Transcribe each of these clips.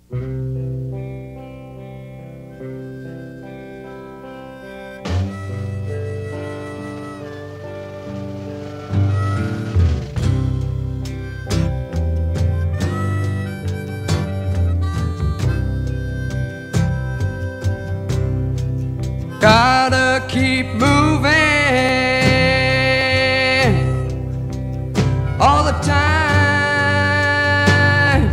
Gotta keep moving all the time.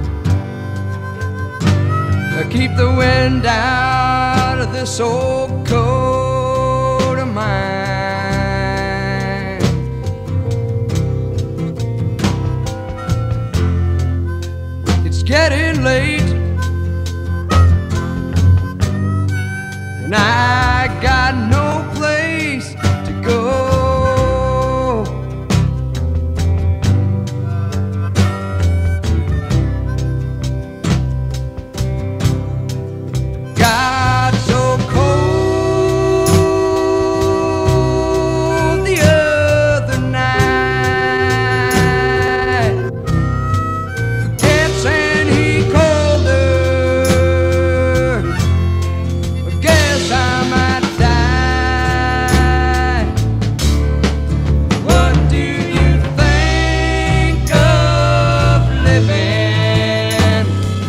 Keep the wind out of this old coat of mine. It's getting late, and I got no place to go. Got so cold the other night. Gets any colder, guess I might die. What do you think of living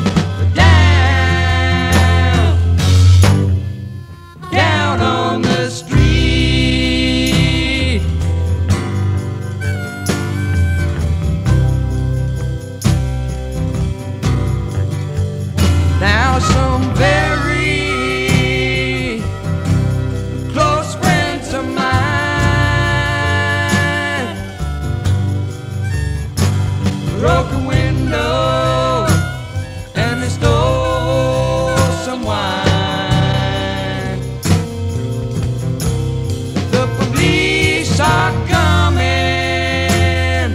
down on the street? Now some very close friends of mine broke a window and they stole some wine. The police are coming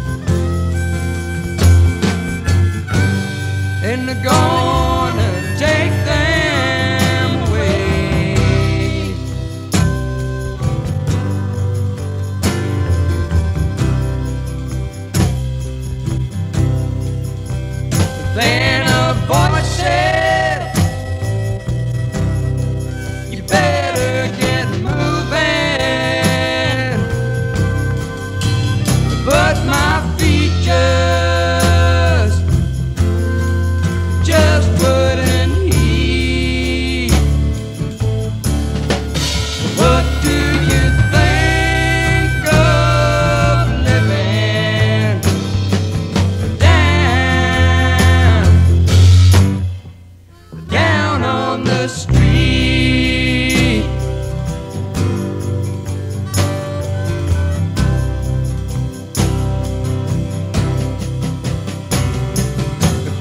and they're gonna take them away. Then a voice said, you better get moving. But my feet just wouldn't heed. What do you think of living down on the street? The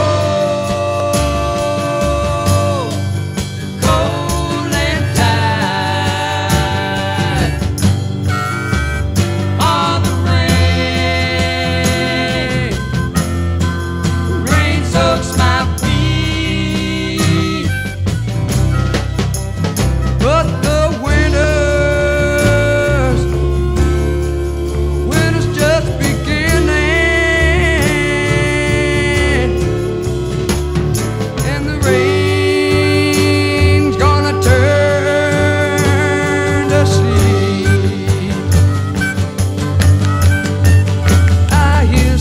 cold and tide, all the rain soaks my feet. But the winter's just beginning, and the rain's gonna turn to sleet. I hear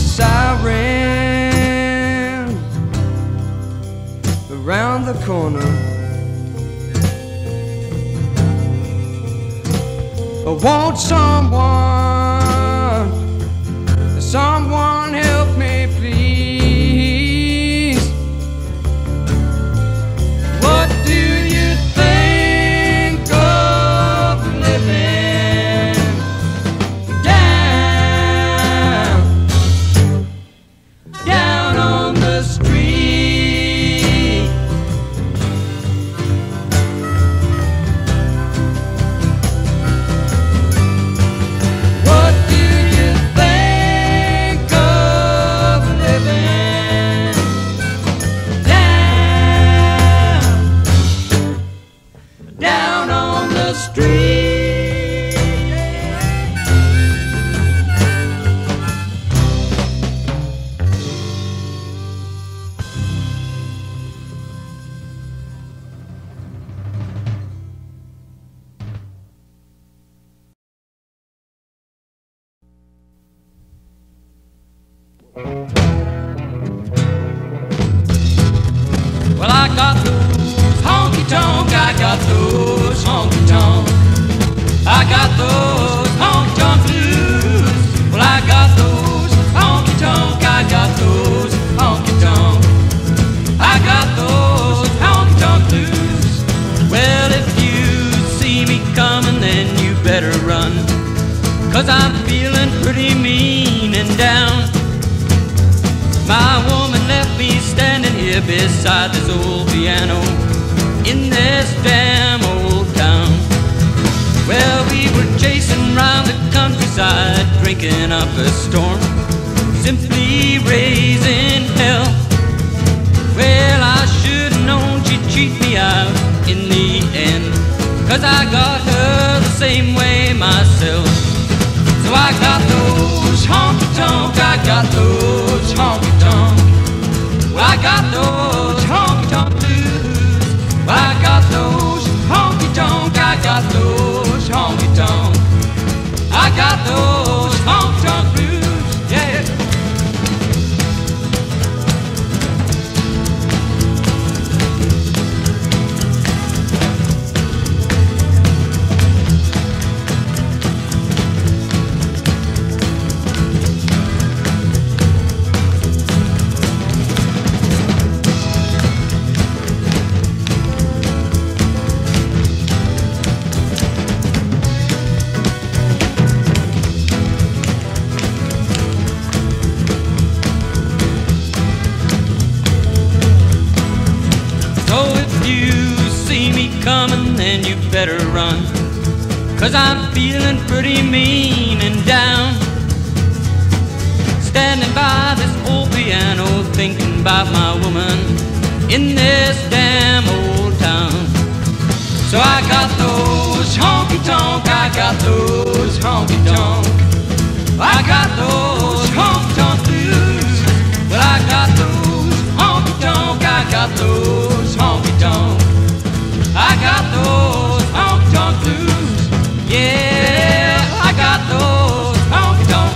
sirens around the corner. Won't someone help me, please? What do you think of living down on the street? Well, I got those honky tonk, I got those honky tonk, I got those honky tonk blues. Well, I got those honky tonk, I got those honky tonk, I got those honky tonk blues. Well, if you see me coming, then you better run, 'cause I'm feeling pretty mean and down. My woman left me standing here beside this old piano in this damn old town. Well, we were chasing round the countryside, drinking up a storm, simply raising hell. Well, I should've known she'd cheat me out in the end, 'cause I got her the same way myself. So I got those honky tonk, I got those honky tonk, well, I got those honky tonk blues. Well, I got those honky tonk, I got those honky tonk, I got those honky tonk blues, yeah. Coming, then you better run, 'cause I'm feeling pretty mean and down. Standing by this old piano, thinking about my woman in this damn old town. So I got those honky tonk, I got those honky tonk, I got those honky tonk blues. Well, I got those honky tonk, I got those honky tonk, I got those honky tonk blues, yeah, I got those honky tonk.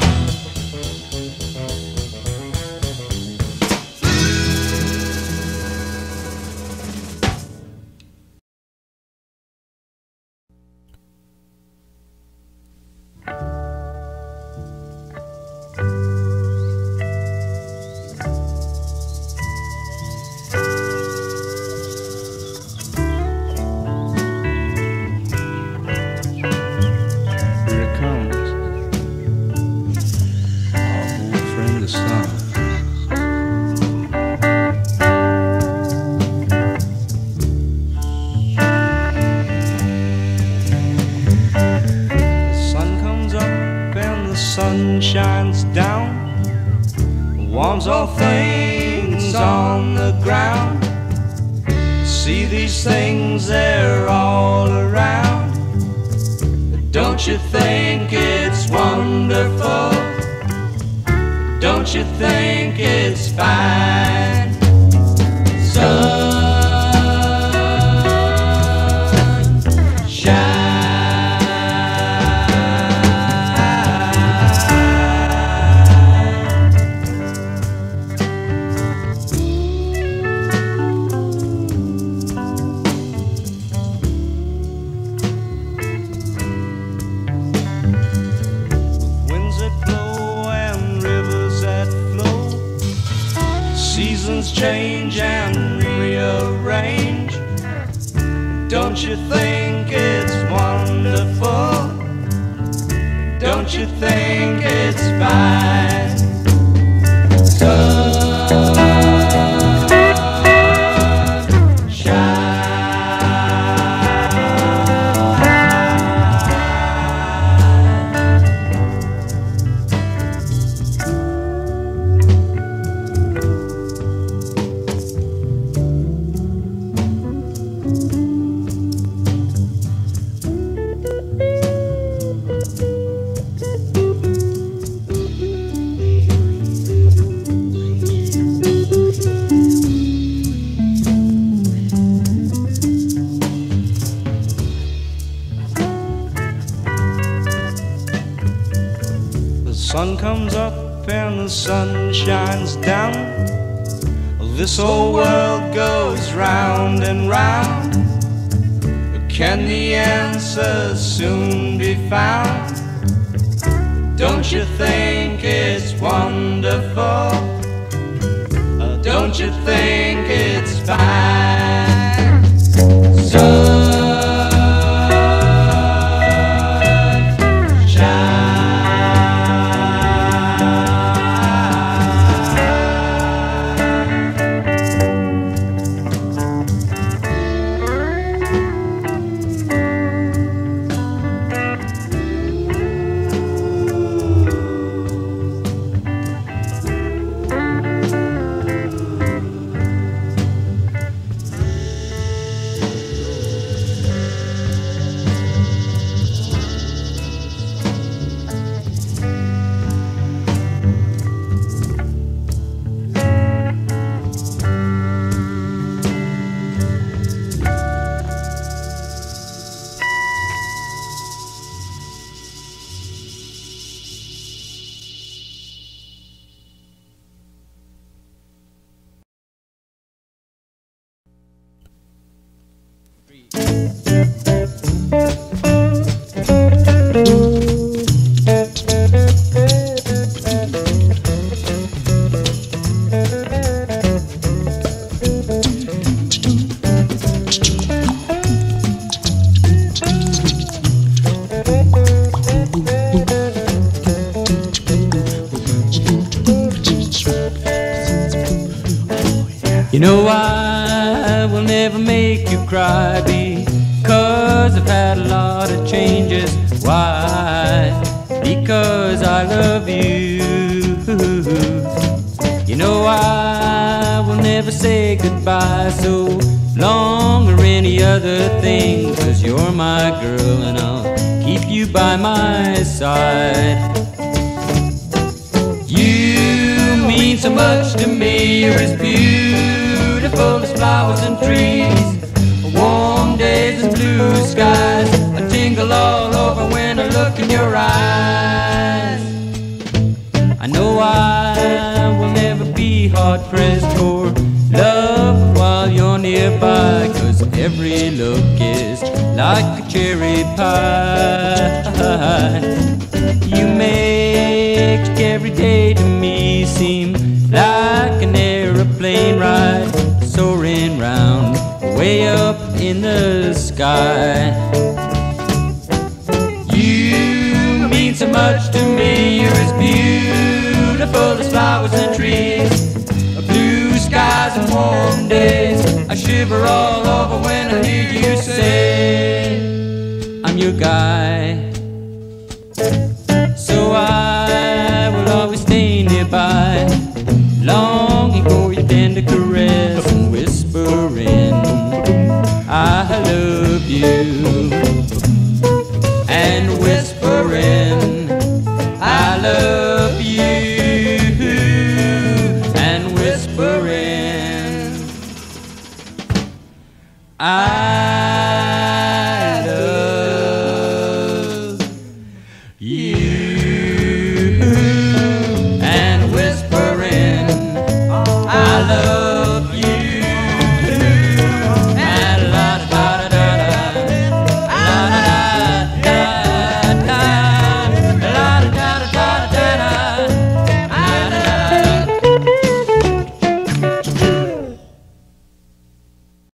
Shines down, warms all things on the ground. See these things, they're all around. Don't you think it's wonderful? Don't you think it's fine? Sunshine. Change and rearrange. Don't you think it's wonderful? Don't you think it's fine? and the sun shines down, this whole world goes round and round. Can the answer soon be found? Don't you think it's wonderful? Don't you think it's fine? You know I will never make you cry, because I've had a lot of changes. Why? Because I love you. You know I will never say goodbye so long or any other thing, 'cause you're my girl and I'll keep you by my side. You mean so much to me, you're as beautiful as flowers and trees, warm days and blue skies. I tingle all over when I look in your eyes. I know I will never be hard-pressed for love while you're nearby, 'cause every look is like a cherry pie. You make every day to me seem like an aeroplane ride, soaring round way up in the sky. You mean so much to me, you're as beautiful as flowers and trees, blue skies and warm days. I shiver all over when I hear you say I'm your guy. So I will always stay nearby, longing for your tender caress and whispering I love you.